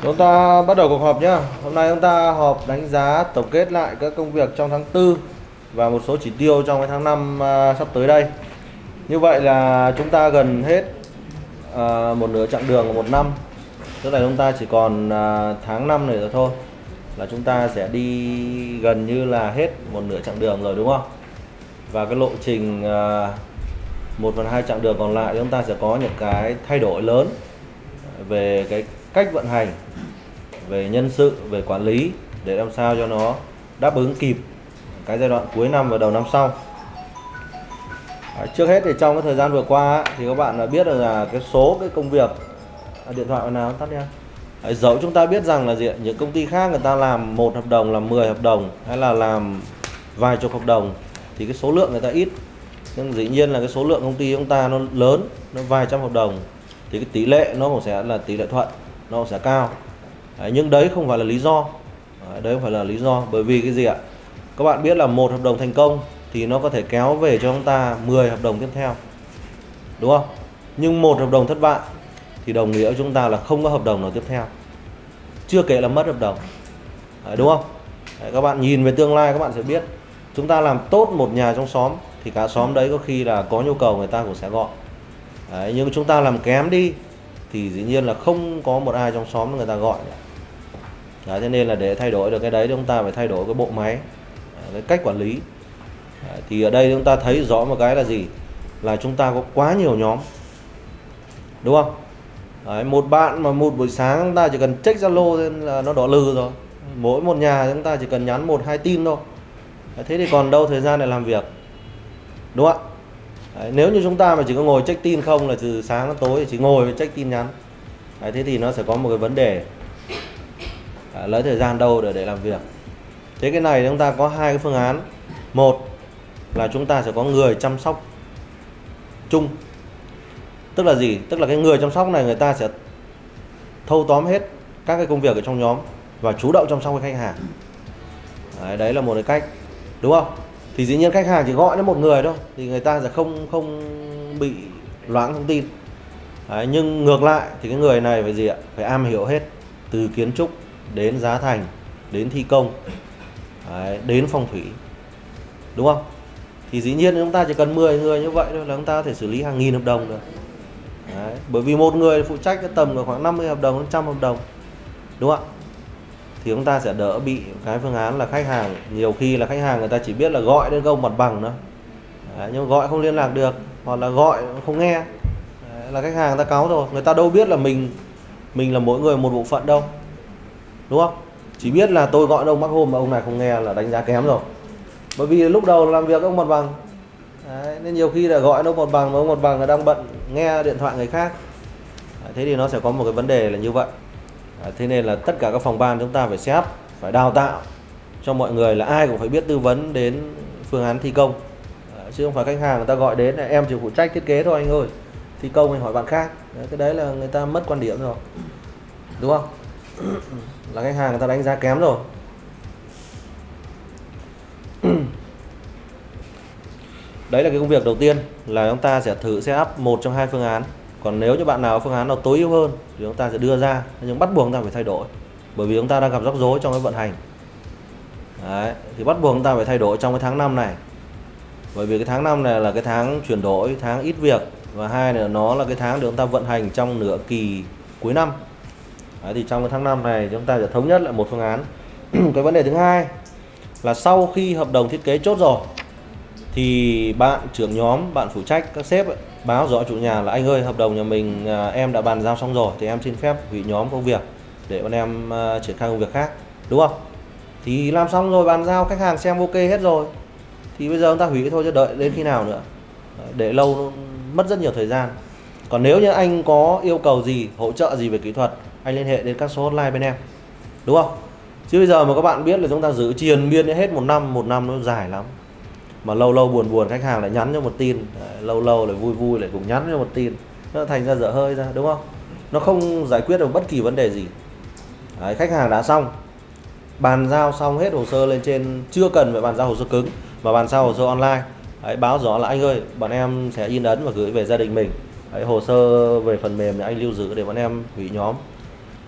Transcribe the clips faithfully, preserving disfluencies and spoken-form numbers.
Chúng ta bắt đầu cuộc họp nhé. Hôm nay chúng ta họp đánh giá tổng kết lại các công việc trong tháng tư và một số chỉ tiêu trong cái tháng năm uh, sắp tới đây. Như vậy là chúng ta gần hết uh, một nửa chặng đường của một năm. Tức là chúng ta chỉ còn uh, tháng năm này rồi thôi là chúng ta sẽ đi gần như là hết một nửa chặng đường rồi, đúng không? Và cái lộ trình uh, một phần hai chặng đường còn lại chúng ta sẽ có những cái thay đổi lớn về cái cách vận hành, về nhân sự, về quản lý để làm sao cho nó đáp ứng kịp cái giai đoạn cuối năm và đầu năm sau. Trước hết thì trong cái thời gian vừa qua thì các bạn đã biết được là cái số cái công việc à, điện thoại nào tắt nha. Dẫu chúng ta biết rằng là gì, những công ty khác người ta làm một hợp đồng, làm mười hợp đồng hay là làm vài chục hợp đồng thì cái số lượng người ta ít, nhưng dĩ nhiên là cái số lượng công ty chúng ta nó lớn, nó vài trăm hợp đồng thì cái tỷ lệ nó cũng sẽ là tỷ lệ thuận, nó cũng sẽ cao. Đấy, nhưng đấy không phải là lý do. Đấy, đấy không phải là lý do bởi vì cái gì ạ? Các bạn biết là một hợp đồng thành công thì nó có thể kéo về cho chúng ta mười hợp đồng tiếp theo, đúng không? Nhưng một hợp đồng thất bại thì đồng nghĩa với chúng ta là không có hợp đồng nào tiếp theo, chưa kể là mất hợp đồng. Đấy, đúng không? Đấy, các bạn nhìn về tương lai các bạn sẽ biết chúng ta làm tốt một nhà trong xóm thì cả xóm đấy có khi là có nhu cầu người ta cũng sẽ gọi. Đấy, nhưng chúng ta làm kém đi thì dĩ nhiên là không có một ai trong xóm người ta gọi. Đấy, cho nên là để thay đổi được cái đấy chúng ta phải thay đổi cái bộ máy, cái cách quản lý. Đấy, thì ở đây chúng ta thấy rõ một cái là gì, là chúng ta có quá nhiều nhóm, đúng không? Đấy, một bạn mà một buổi sáng chúng ta chỉ cần check Zalo là nó đỏ lừ rồi, mỗi một nhà chúng ta chỉ cần nhắn một hai tin thôi. Đấy, thế thì còn đâu thời gian để làm việc, đúng không ạ? Đấy, nếu như chúng ta mà chỉ có ngồi check tin không là từ sáng đến tối chỉ ngồi check tin nhắn, đấy, thế thì nó sẽ có một cái vấn đề, à, lấy thời gian đâu để để làm việc. Thế cái này chúng ta có hai cái phương án. Một là chúng ta sẽ có người chăm sóc chung. Tức là gì? Tức là cái người chăm sóc này người ta sẽ thâu tóm hết các cái công việc ở trong nhóm và chủ động chăm sóc với khách hàng. Đấy, đấy là một cái cách, đúng không? Thì dĩ nhiên khách hàng chỉ gọi đến một người thôi thì người ta sẽ không không bị loãng thông tin. Đấy, nhưng ngược lại thì cái người này phải gì ạ? Phải am hiểu hết, từ kiến trúc đến giá thành, đến thi công, đấy, đến phong thủy, đúng không? Thì dĩ nhiên chúng ta chỉ cần mười người như vậy thôi là chúng ta có thể xử lý hàng nghìn hợp đồng được. Đấy, bởi vì một người phụ trách cái tầm khoảng năm mươi hợp đồng đến một trăm hợp đồng, đúng không ạ? Thì chúng ta sẽ đỡ bị cái phương án là khách hàng, nhiều khi là khách hàng người ta chỉ biết là gọi đến công mặt bằng thôi. Đấy, nhưng gọi không liên lạc được hoặc là gọi không nghe. Đấy, là khách hàng người ta cáu rồi, người ta đâu biết là mình mình là mỗi người một bộ phận đâu, đúng không? Chỉ biết là tôi gọi ông bác hôm mà ông này không nghe là đánh giá kém rồi, bởi vì lúc đầu làm việc ông mặt bằng. Đấy, nên nhiều khi là gọi ông mặt bằng mà ông mặt bằng là đang bận nghe điện thoại người khác. Đấy, thế thì nó sẽ có một cái vấn đề là như vậy. Đấy, thế nên là tất cả các phòng ban chúng ta phải set up, phải đào tạo cho mọi người là ai cũng phải biết tư vấn đến phương án thi công. Đấy, chứ không phải khách hàng người ta gọi đến là em chỉ phụ trách thiết kế thôi anh ơi, thi công anh hỏi bạn khác. Đấy, cái đấy là người ta mất quan điểm rồi, đúng không? Là khách hàng người ta đánh giá kém rồi. Đấy là cái công việc đầu tiên, là chúng ta sẽ thử set up một trong hai phương án. Còn nếu như bạn nào phương án nào tối ưu hơn thì chúng ta sẽ đưa ra, nhưng bắt buộc chúng ta phải thay đổi, bởi vì chúng ta đang gặp rắc rối trong cái vận hành. Đấy, thì bắt buộc chúng ta phải thay đổi trong cái tháng năm này, bởi vì cái tháng năm này là cái tháng chuyển đổi, tháng ít việc, và hai là nó là cái tháng để chúng ta vận hành trong nửa kỳ cuối năm. Đấy, thì trong cái tháng năm này chúng ta sẽ thống nhất lại một phương án. Cái vấn đề thứ hai là sau khi hợp đồng thiết kế chốt rồi thì bạn trưởng nhóm, bạn phụ trách, các sếp ấy, báo rõ chủ nhà là anh ơi hợp đồng nhà mình à, em đã bàn giao xong rồi thì em xin phép hủy nhóm công việc để bọn em à, triển khai công việc khác, đúng không? Thì làm xong rồi bàn giao, khách hàng xem ok hết rồi thì bây giờ chúng ta hủy thôi, chứ đợi đến khi nào nữa, để lâu mất rất nhiều thời gian. Còn nếu như anh có yêu cầu gì, hỗ trợ gì về kỹ thuật, anh liên hệ đến các số hotline bên em, đúng không? Chứ bây giờ mà các bạn biết là chúng ta giữ triền miên hết một năm, một năm nó dài lắm. Mà lâu lâu buồn buồn khách hàng lại nhắn cho một tin, đấy, lâu lâu lại vui vui lại cùng nhắn cho một tin, nó thành ra dở hơi ra, đúng không? Nó không giải quyết được bất kỳ vấn đề gì. Đấy, khách hàng đã xong, bàn giao xong hết hồ sơ lên trên, chưa cần phải bàn giao hồ sơ cứng mà bàn giao hồ sơ online. Đấy, báo rõ là anh ơi bọn em sẽ in ấn và gửi về gia đình mình. Đấy, hồ sơ về phần mềm thì anh lưu giữ để bọn em hủy nhóm.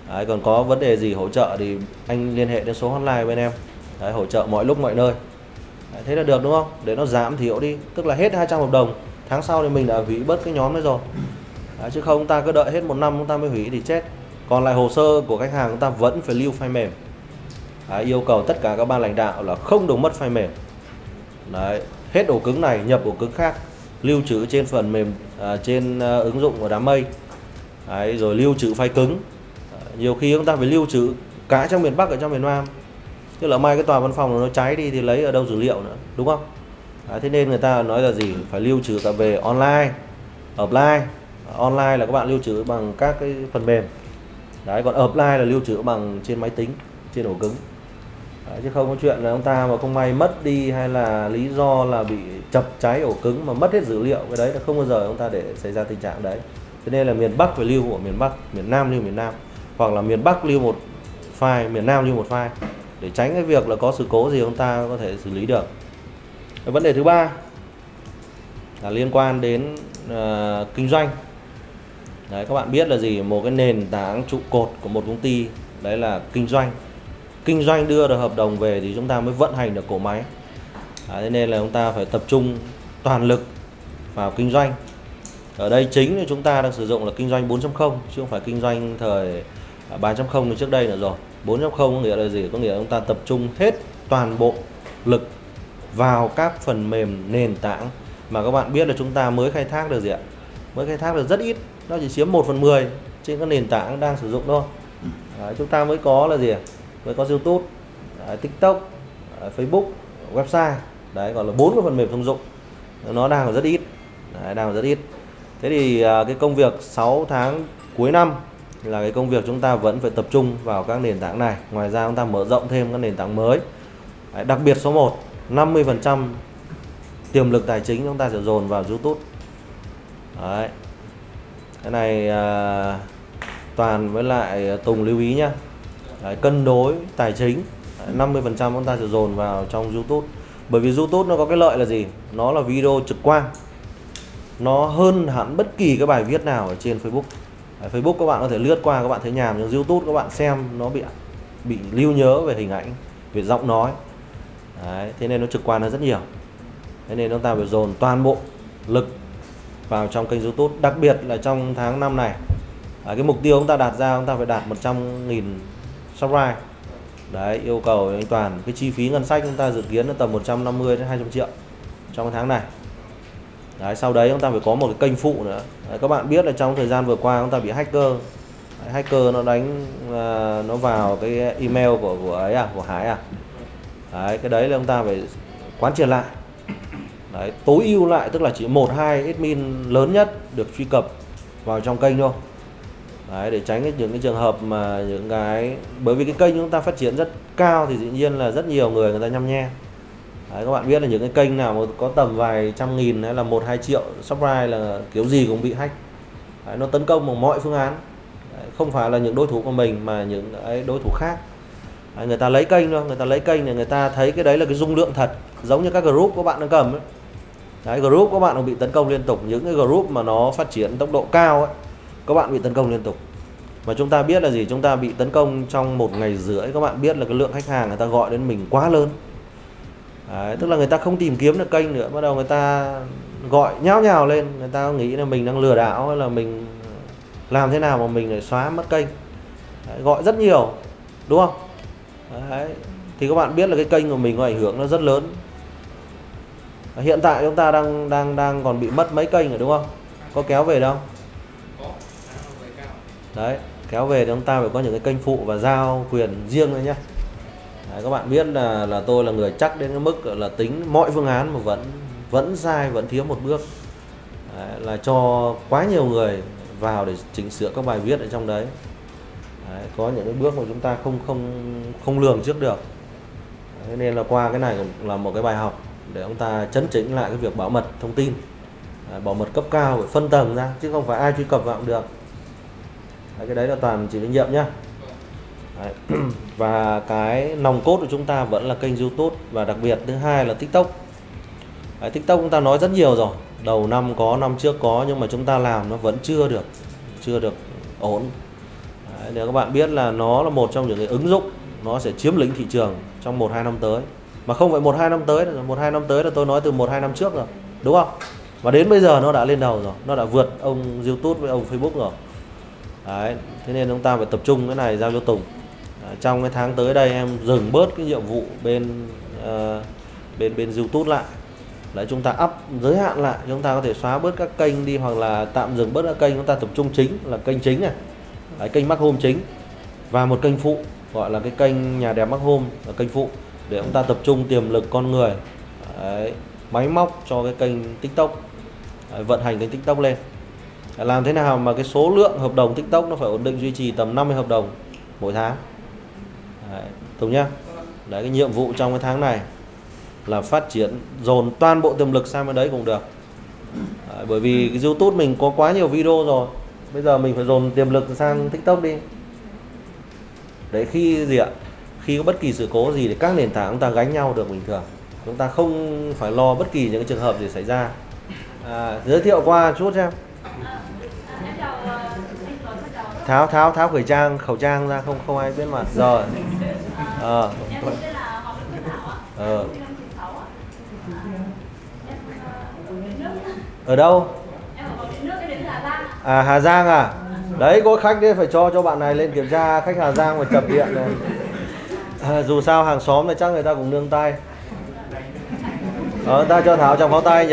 Đấy, còn có vấn đề gì hỗ trợ thì anh liên hệ đến số hotline bên em. Đấy, hỗ trợ mọi lúc mọi nơi. Đấy, thế là được đúng không? Để nó giảm thiểu đi, tức là hết hai trăm hợp đồng, tháng sau thì mình đã hủy bớt cái nhóm đấy rồi. Đấy, chứ không ta cứ đợi hết một năm chúng ta mới hủy thì chết. Còn lại hồ sơ của khách hàng chúng ta vẫn phải lưu file mềm. Đấy, yêu cầu tất cả các ban lãnh đạo là không được mất file mềm. Đấy, hết ổ cứng này nhập ổ cứng khác, lưu trữ trên phần mềm à, trên uh, ứng dụng của đám mây. Đấy, rồi lưu trữ file cứng. Đấy, nhiều khi chúng ta phải lưu trữ cả trong miền Bắc ở trong miền Nam. Tức là mai cái tòa văn phòng nó cháy đi thì lấy ở đâu dữ liệu nữa, đúng không? Đấy, thế nên người ta nói là gì? Phải lưu trữ cả về online, offline. Online là các bạn lưu trữ bằng các cái phần mềm. Đấy, còn offline là lưu trữ bằng trên máy tính, trên ổ cứng. Đấy, chứ không có chuyện là ông ta mà không may mất đi hay là lý do là bị chập cháy ổ cứng mà mất hết dữ liệu, cái đấy là không bao giờ ông ta để xảy ra tình trạng đấy. Cho nên là miền Bắc phải lưu của miền Bắc, miền Nam lưu miền Nam, hoặc là miền Bắc lưu một file, miền Nam lưu một file, để tránh cái việc là có sự cố gì ông ta có thể xử lý được. Cái vấn đề thứ ba là liên quan đến uh, kinh doanh. Đấy, các bạn biết là gì? Một cái nền tảng trụ cột của một công ty đấy là kinh doanh. Kinh doanh đưa được hợp đồng về thì chúng ta mới vận hành được cổ máy. Đấy, thế nên là chúng ta phải tập trung toàn lực vào kinh doanh. Ở đây chính là chúng ta đang sử dụng là kinh doanh bốn chấm không chứ không phải kinh doanh thời ba chấm không như trước đây nữa rồi. bốn chấm không có nghĩa là gì? Có nghĩa là chúng ta tập trung hết toàn bộ lực vào các phần mềm nền tảng mà các bạn biết là chúng ta mới khai thác được gì ạ? Mới khai thác được rất ít, nó chỉ chiếm một phần mười trên các nền tảng đang sử dụng thôi. Đấy, chúng ta mới có là gì ạ? Mới có YouTube, đấy, TikTok, đấy, Facebook, website. Đấy, gọi là bốn cái phần mềm thông dụng. Nó đang còn rất ít. Đấy, đang còn rất ít. Thế thì cái công việc sáu tháng cuối năm là cái công việc chúng ta vẫn phải tập trung vào các nền tảng này. Ngoài ra chúng ta mở rộng thêm các nền tảng mới. Đấy, đặc biệt số một, năm mươi phần trăm tiềm lực tài chính chúng ta sẽ dồn vào YouTube. Đấy. Cái này à, Toàn với lại Tùng lưu ý nhá. Đấy, cân đối tài chính. Đấy, năm mươi phần trăm chúng ta sẽ dồn vào trong YouTube. Bởi vì YouTube nó có cái lợi là gì? Nó là video trực quan. Nó hơn hẳn bất kỳ cái bài viết nào ở trên Facebook. Đấy, Facebook các bạn có thể lướt qua các bạn thấy nhàm, nhưng YouTube các bạn xem nó bị bị lưu nhớ về hình ảnh, về giọng nói. Đấy, thế nên nó trực quan hơn rất nhiều. Thế nên chúng ta phải dồn toàn bộ lực vào trong kênh YouTube, đặc biệt là trong tháng năm này. À, cái mục tiêu chúng ta đặt ra chúng ta phải đạt một trăm nghìn subscribe. Đấy, yêu cầu anh Toàn, cái chi phí ngân sách chúng ta dự kiến là tầm một trăm năm mươi đến hai trăm triệu trong cái tháng này. Đấy, sau đấy chúng ta phải có một cái kênh phụ nữa. Đấy, các bạn biết là trong thời gian vừa qua chúng ta bị hacker. Đấy, hacker nó đánh uh, nó vào cái email của của ấy à, của Hải à. Đấy, cái đấy là chúng ta phải quán triệt lại. Đấy, tối ưu lại, tức là chỉ một hai admin lớn nhất được truy cập vào trong kênh thôi. Đấy, để tránh những cái trường hợp mà những cái, bởi vì cái kênh chúng ta phát triển rất cao thì dĩ nhiên là rất nhiều người người ta nhăm nhe. Đấy, các bạn biết là những cái kênh nào mà có tầm vài trăm nghìn hay là một hai triệu subscribe là kiểu gì cũng bị hack. Đấy, nó tấn công bằng mọi phương án. Đấy, không phải là những đối thủ của mình mà những cái đối thủ khác. Đấy, người ta lấy kênh thôi, người ta lấy kênh để người ta thấy cái đấy là cái dung lượng thật, giống như các group các bạn đang cầm ấy. Đấy, group các bạn cũng bị tấn công liên tục. Những cái group mà nó phát triển tốc độ cao ấy, các bạn bị tấn công liên tục. Mà chúng ta biết là gì? Chúng ta bị tấn công trong một ngày rưỡi. Các bạn biết là cái lượng khách hàng người ta gọi đến mình quá lớn. Đấy, tức là người ta không tìm kiếm được kênh nữa, bắt đầu người ta gọi nháo nhào lên. Người ta nghĩ là mình đang lừa đảo hay là mình làm thế nào mà mình lại xóa mất kênh. Đấy, gọi rất nhiều, đúng không? Đấy, thì các bạn biết là cái kênh của mình có ảnh hưởng nó rất lớn. Hiện tại chúng ta đang đang đang còn bị mất mấy kênh rồi, đúng không? Có kéo về đâu? Đấy, kéo về thì chúng ta phải có những cái kênh phụ và giao quyền riêng thôi nhé. Đấy, các bạn biết là là tôi là người chắc đến cái mức là tính mọi phương án mà vẫn vẫn sai, vẫn thiếu một bước. Đấy, là cho quá nhiều người vào để chỉnh sửa các bài viết ở trong đấy. Đấy, có những cái bước mà chúng ta không không không lường trước được. Đấy, nên là qua cái này cũng là một cái bài học để chúng ta chấn chỉnh lại cái việc bảo mật thông tin. Đấy, bảo mật cấp cao phải phân tầng ra chứ không phải ai truy cập vào cũng được. Đấy, cái đấy là Toàn chịu trách nhiệm nhá. Đấy. Và cái nòng cốt của chúng ta vẫn là kênh YouTube, và đặc biệt thứ hai là TikTok. Đấy, TikTok chúng ta nói rất nhiều rồi, đầu năm có, năm trước có, nhưng mà chúng ta làm nó vẫn chưa được chưa được ổn. Đấy, để các bạn biết là nó là một trong những cái ứng dụng nó sẽ chiếm lĩnh thị trường trong một hai năm tới. Mà không phải một hai năm tới, một hai năm tới là tôi nói từ một hai năm trước rồi, đúng không? Và đến bây giờ nó đã lên đầu rồi, nó đã vượt ông YouTube với ông Facebook rồi. Đấy, thế nên chúng ta phải tập trung cái này giao cho Tùng. Đấy, trong cái tháng tới đây em dừng bớt cái nhiệm vụ bên uh, bên bên YouTube lại. Đấy, chúng ta up giới hạn lại, chúng ta có thể xóa bớt các kênh đi hoặc là tạm dừng bớt các kênh, chúng ta tập trung chính là kênh chính này. Đấy, kênh Mark Home chính và một kênh phụ gọi là cái kênh Nhà Đẹp Mark Home là kênh phụ để chúng ta tập trung tiềm lực con người. Đấy, máy móc cho cái kênh TikTok. Đấy, vận hành kênh TikTok lên. Đấy, làm thế nào mà cái số lượng hợp đồng TikTok nó phải ổn định duy trì tầm năm mươi hợp đồng mỗi tháng. Đấy, Tùng nhá. Đấy, cái nhiệm vụ trong cái tháng này là phát triển dồn toàn bộ tiềm lực sang bên đấy cũng được. Đấy, bởi vì cái YouTube mình có quá nhiều video rồi, bây giờ mình phải dồn tiềm lực sang TikTok đi. Đấy, khi gì ạ? Khi có bất kỳ sự cố gì thì các nền tảng chúng ta gánh nhau được bình thường, chúng ta không phải lo bất kỳ những cái trường hợp gì xảy ra. À, giới thiệu qua chút xem. Tháo tháo tháo khẩu trang khẩu trang ra, không không ai biết mặt rồi. Ờ. Ờ. Ở đâu? À, Hà Giang à? Đấy, có khách đấy, phải cho cho bạn này lên kiểm tra, khách Hà Giang mà chập điện này. À, dù sao hàng xóm này chắc người ta cũng nương tay. Ờ, ta cho Thảo chồng pháo tay nhỉ.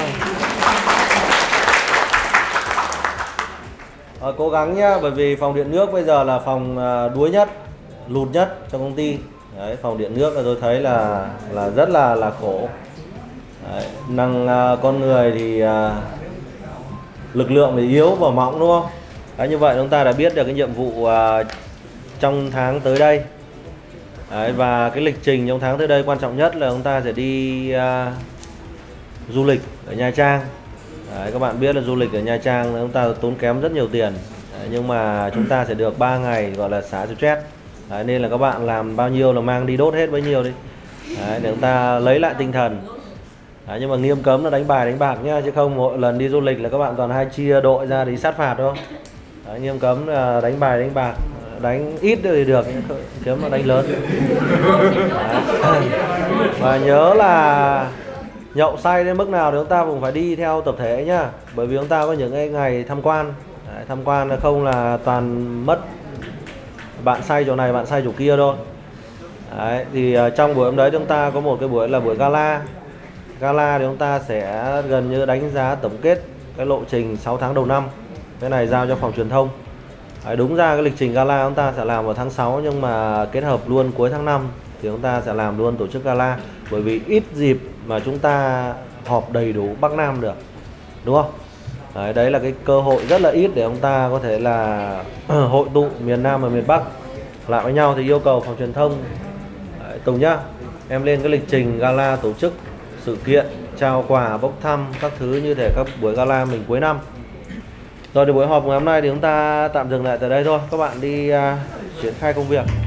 À, cố gắng nhá, bởi vì phòng điện nước bây giờ là phòng đuối nhất, lụt nhất trong công ty. Đấy, phòng điện nước là tôi thấy là là rất là là khổ. Đấy, năng uh, con người thì uh, lực lượng thì yếu và mỏng, đúng không? Đấy, như vậy chúng ta đã biết được cái nhiệm vụ uh, trong tháng tới đây. Đấy, và cái lịch trình trong tháng tới đây quan trọng nhất là chúng ta sẽ đi uh, du lịch ở Nha Trang. Đấy, các bạn biết là du lịch ở Nha Trang chúng ta tốn kém rất nhiều tiền. Đấy, nhưng mà chúng ta sẽ được ba ngày gọi là xả stress. Đấy, nên là các bạn làm bao nhiêu là mang đi đốt hết bấy nhiêu đi. Đấy, để chúng ta lấy lại tinh thần. Đấy, nhưng mà nghiêm cấm là đánh bài đánh bạc nhá, chứ không mỗi lần đi du lịch là các bạn toàn hay chia đội ra đi sát phạt đâu. Đấy, nghiêm cấm là đánh bài đánh bạc, đánh ít thì được, kiếm là đánh lớn. Đấy. Và nhớ là nhậu say đến mức nào thì chúng ta cũng phải đi theo tập thể nhá, bởi vì chúng ta có những cái ngày tham quan. Đấy, tham quan là không là toàn mất bạn say chỗ này bạn say chỗ kia thôi. Đấy, thì uh, trong buổi hôm đấy chúng ta có một cái buổi là buổi gala. Gala thì chúng ta sẽ gần như đánh giá tổng kết cái lộ trình sáu tháng đầu năm. Cái này giao cho phòng truyền thông. Đấy, đúng ra cái lịch trình gala chúng ta sẽ làm vào tháng sáu, nhưng mà kết hợp luôn cuối tháng năm thì chúng ta sẽ làm luôn tổ chức gala, bởi vì ít dịp mà chúng ta họp đầy đủ Bắc Nam được, đúng không? Đấy, đấy là cái cơ hội rất là ít để chúng ta có thể là hội tụ miền Nam và miền Bắc lại với nhau. Thì yêu cầu phòng truyền thông. Đấy, Tùng nhá, em lên cái lịch trình gala tổ chức sự kiện, trao quà, bốc thăm các thứ như thể các buổi gala mình cuối năm. Rồi thì buổi họp ngày hôm nay thì chúng ta tạm dừng lại tại đây thôi. Các bạn đi uh, triển khai công việc.